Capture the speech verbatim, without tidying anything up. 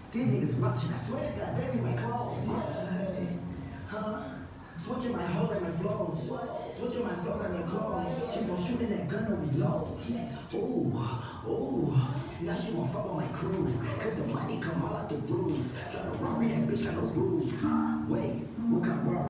These niggas watching, I swear to God, they be my clothes. Yeah. Huh? Switching my hoes and my flows. Switching my flows and my clothes. Keep on shooting that gun or reload. Ooh, ooh. Now she won't fuck with my crew. Cause the money come all out the roof. Try to worry that bitch got no roof. Wait, what kind of